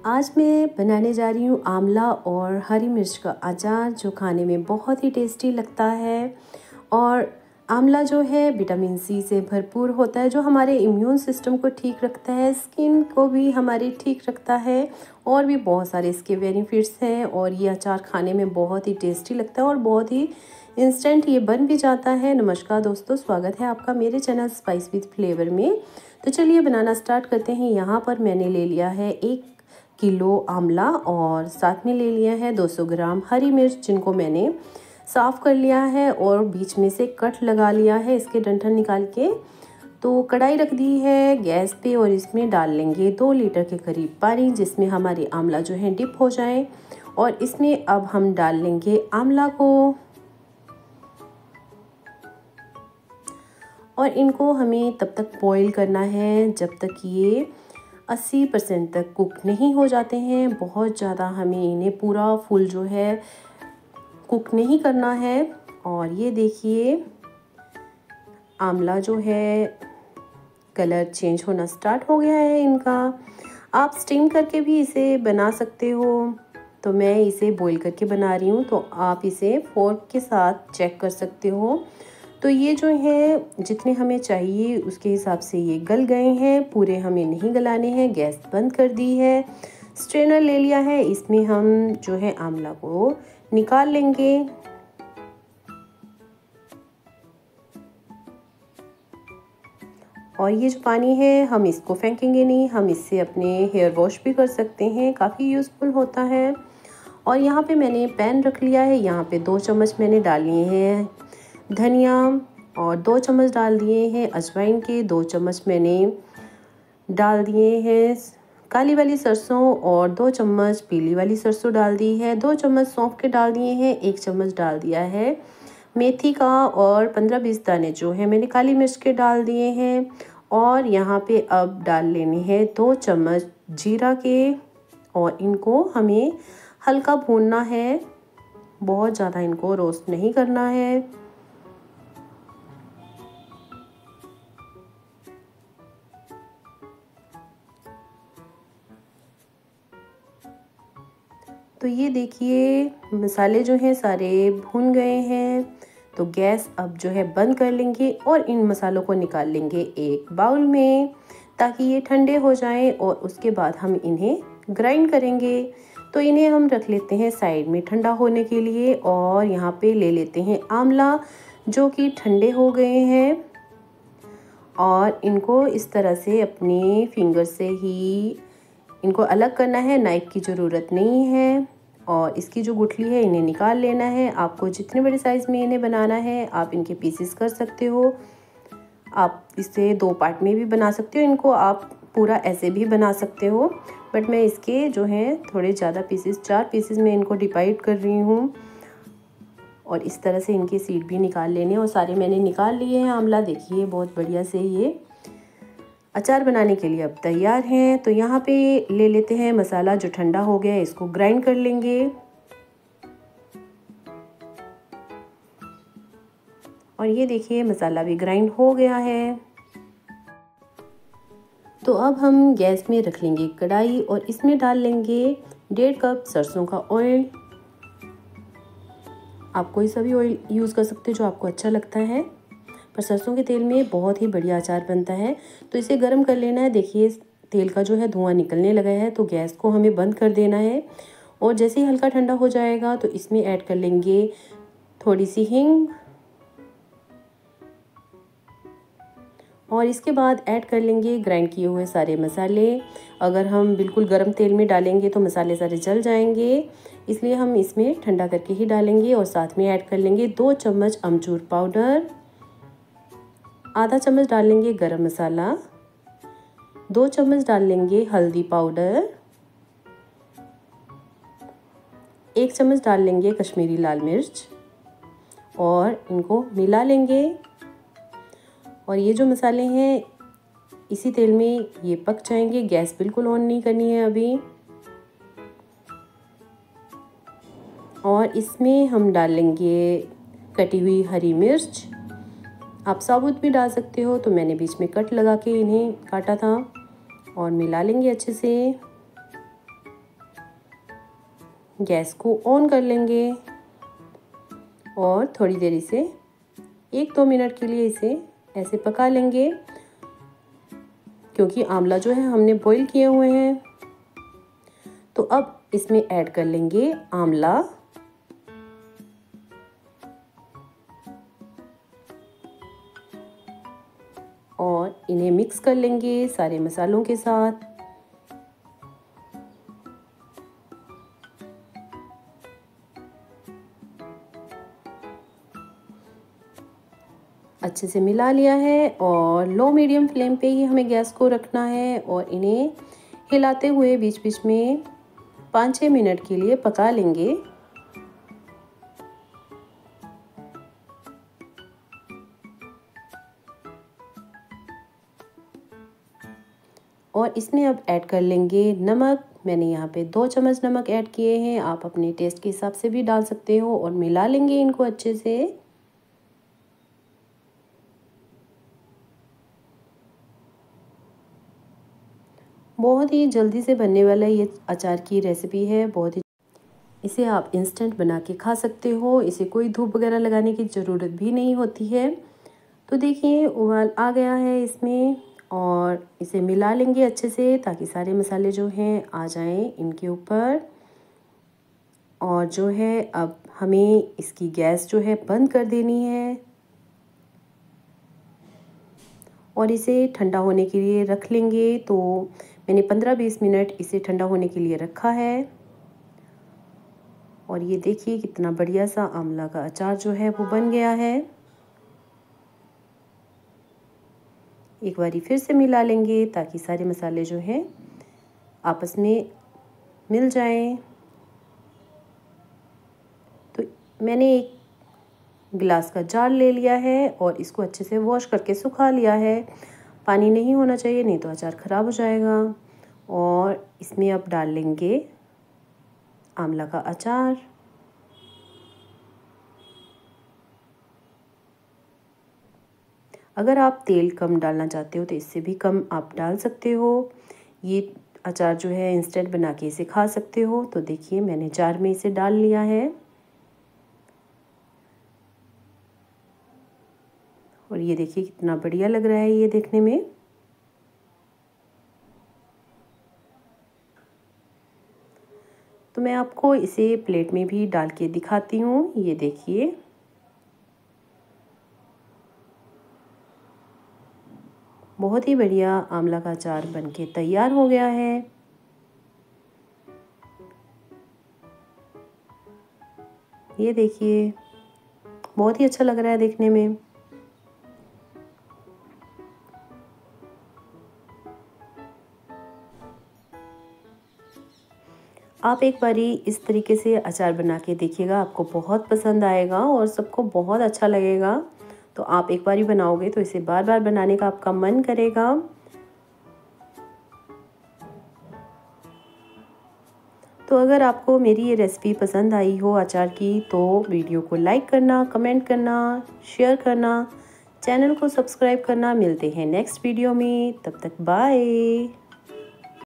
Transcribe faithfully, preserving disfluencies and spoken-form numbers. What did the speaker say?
आज मैं बनाने जा रही हूँ आंवला और हरी मिर्च का अचार, जो खाने में बहुत ही टेस्टी लगता है। और आंवला जो है विटामिन सी से भरपूर होता है, जो हमारे इम्यून सिस्टम को ठीक रखता है, स्किन को भी हमारी ठीक रखता है और भी बहुत सारे इसके बेनिफिट्स हैं। और ये अचार खाने में बहुत ही टेस्टी लगता है और बहुत ही इंस्टेंट ये बन भी जाता है। नमस्कार दोस्तों, स्वागत है आपका मेरे चैनल स्पाइस विद फ्लेवर में। तो चलिए बनाना स्टार्ट करते हैं। यहाँ पर मैंने ले लिया है एक किलो आंवला और साथ में ले लिया है दो सौ ग्राम हरी मिर्च, जिनको मैंने साफ़ कर लिया है और बीच में से कट लगा लिया है इसके डंठल निकाल के। तो कढ़ाई रख दी है गैस पे और इसमें डाल लेंगे दो लीटर के करीब पानी, जिसमें हमारी आंवला जो है डिप हो जाए। और इसमें अब हम डाल लेंगे आंवला को और इनको हमें तब तक बॉईल करना है जब तक ये अस्सी परसेंट तक कुक नहीं हो जाते हैं। बहुत ज़्यादा हमें इन्हें पूरा फुल जो है कुक नहीं करना है। और ये देखिए आंवला जो है कलर चेंज होना स्टार्ट हो गया है इनका। आप स्टीम करके भी इसे बना सकते हो, तो मैं इसे बॉईल करके बना रही हूँ, तो आप इसे फोर्क के साथ चेक कर सकते हो। तो ये जो है जितने हमें चाहिए उसके हिसाब से ये गल गए हैं, पूरे हमें नहीं गलाने हैं। गैस बंद कर दी है, स्ट्रेनर ले लिया है, इसमें हम जो है आंवला को निकाल लेंगे। और ये जो पानी है हम इसको फेंकेंगे नहीं, हम इससे अपने हेयर वॉश भी कर सकते हैं, काफ़ी यूज़फुल होता है। और यहाँ पे मैंने पैन रख लिया है, यहाँ पे दो चम्मच मैंने डाल लिए हैं धनिया और दो चम्मच डाल दिए हैं अजवाइन के, दो चम्मच मैंने डाल दिए हैं काली वाली सरसों और दो चम्मच पीली वाली सरसों डाल दी है, दो चम्मच सौंफ के डाल दिए हैं, एक चम्मच डाल दिया है मेथी का और पंद्रह बीस दाने जो है मैंने काली मिर्च के डाल दिए हैं। और यहाँ पे अब डाल लेने हैं दो चम्मच जीरा के और इनको हमें हल्का भूनना है, बहुत ज़्यादा इनको रोस्ट नहीं करना है। तो ये देखिए मसाले जो हैं सारे भून गए हैं, तो गैस अब जो है बंद कर लेंगे और इन मसालों को निकाल लेंगे एक बाउल में, ताकि ये ठंडे हो जाएं। और उसके बाद हम इन्हें ग्राइंड करेंगे। तो इन्हें हम रख लेते हैं साइड में ठंडा होने के लिए। और यहाँ पे ले लेते हैं आंवला, जो कि ठंडे हो गए हैं, और इनको इस तरह से अपने फिंगर से ही इनको अलग करना है, नाइफ की ज़रूरत नहीं है। और इसकी जो गुठली है इन्हें निकाल लेना है। आपको जितने बड़े साइज़ में इन्हें बनाना है आप इनके पीसेस कर सकते हो। आप इसे दो पार्ट में भी बना सकते हो, इनको आप पूरा ऐसे भी बना सकते हो, बट मैं इसके जो हैं थोड़े ज़्यादा पीसेस, चार पीसेस में इनको डिवाइड कर रही हूँ। और इस तरह से इनके सीड भी निकाल लेने, और सारे मैंने निकाल लिए हैं आंवला। देखिए बहुत बढ़िया से ये अचार बनाने के लिए अब तैयार हैं। तो यहाँ पे ले लेते हैं मसाला जो ठंडा हो गया है, इसको ग्राइंड कर लेंगे। और ये देखिए मसाला भी ग्राइंड हो गया है। तो अब हम गैस में रख लेंगे कढ़ाई और इसमें डाल लेंगे डेढ़ कप सरसों का ऑयल। आप कोई सा भी ऑयल यूज़ कर सकते हो जो आपको अच्छा लगता है, पर सरसों के तेल में बहुत ही बढ़िया अचार बनता है। तो इसे गर्म कर लेना है। देखिए तेल का जो है धुआं निकलने लगा है, तो गैस को हमें बंद कर देना है। और जैसे ही हल्का ठंडा हो जाएगा तो इसमें ऐड कर लेंगे थोड़ी सी हींग, और इसके बाद ऐड कर लेंगे ग्राइंड किए हुए सारे मसाले। अगर हम बिल्कुल गर्म तेल में डालेंगे तो मसाले सारे जल जाएंगे, इसलिए हम इसमें ठंडा करके ही डालेंगे। और साथ में ऐड कर लेंगे दो चम्मच अमचूर पाउडर, आधा चम्मच डाल लेंगे गरम मसाला, दो चम्मच डाल लेंगे हल्दी पाउडर, एक चम्मच डाल लेंगे कश्मीरी लाल मिर्च, और इनको मिला लेंगे। और ये जो मसाले हैं इसी तेल में ये पक जाएंगे, गैस बिल्कुल ऑन नहीं करनी है अभी। और इसमें हम डाल लेंगे कटी हुई हरी मिर्च, आप साबुत भी डाल सकते हो, तो मैंने बीच में कट लगा के इन्हें काटा था। और मिला लेंगे अच्छे से। गैस को ऑन कर लेंगे और थोड़ी देर इसे एक दो मिनट के लिए इसे ऐसे पका लेंगे, क्योंकि आंवला जो है हमने बॉईल किए हुए हैं। तो अब इसमें ऐड कर लेंगे आंवला और इन्हें मिक्स कर लेंगे सारे मसालों के साथ। अच्छे से मिला लिया है और लो मीडियम फ्लेम पे ही हमें गैस को रखना है और इन्हें हिलाते हुए बीच बीच में पाँच छः मिनट के लिए पका लेंगे। और इसमें अब ऐड कर लेंगे नमक। मैंने यहाँ पे दो चम्मच नमक ऐड किए हैं, आप अपने टेस्ट के हिसाब से भी डाल सकते हो। और मिला लेंगे इनको अच्छे से। बहुत ही जल्दी से बनने वाला ये अचार की रेसिपी है, बहुत ही इसे आप इंस्टेंट बना के खा सकते हो। इसे कोई धूप वगैरह लगाने की ज़रूरत भी नहीं होती है। तो देखिए उबाल आ गया है इसमें और इसे मिला लेंगे अच्छे से ताकि सारे मसाले जो हैं आ जाएं इनके ऊपर। और जो है अब हमें इसकी गैस जो है बंद कर देनी है और इसे ठंडा होने के लिए रख लेंगे। तो मैंने पंद्रह बीस मिनट इसे ठंडा होने के लिए रखा है। और ये देखिए कितना बढ़िया सा आंवला का अचार जो है वो बन गया है। एक बारी फिर से मिला लेंगे ताकि सारे मसाले जो हैं आपस में मिल जाएं। तो मैंने एक गिलास का जार ले लिया है और इसको अच्छे से वॉश करके सुखा लिया है। पानी नहीं होना चाहिए, नहीं तो अचार ख़राब हो जाएगा। और इसमें अब डाल लेंगे आंवला का अचार। अगर आप तेल कम डालना चाहते हो तो इससे भी कम आप डाल सकते हो। ये अचार जो है इंस्टेंट बना के इसे खा सकते हो। तो देखिए मैंने जार में इसे डाल लिया है और ये देखिए कितना बढ़िया लग रहा है ये देखने में। तो मैं आपको इसे प्लेट में भी डाल के दिखाती हूँ। ये देखिए बहुत ही बढ़िया आंवला का अचार बनके तैयार हो गया है। ये देखिए बहुत ही अच्छा लग रहा है देखने में। आप एक बारी इस तरीके से अचार बना के देखिएगा, आपको बहुत पसंद आएगा और सबको बहुत अच्छा लगेगा। तो आप एक बारी बनाओगे तो इसे बार बार बनाने का आपका मन करेगा। तो अगर आपको मेरी ये रेसिपी पसंद आई हो अचार की तो वीडियो को लाइक करना, कमेंट करना, शेयर करना, चैनल को सब्सक्राइब करना। मिलते हैं नेक्स्ट वीडियो में, तब तक बाय।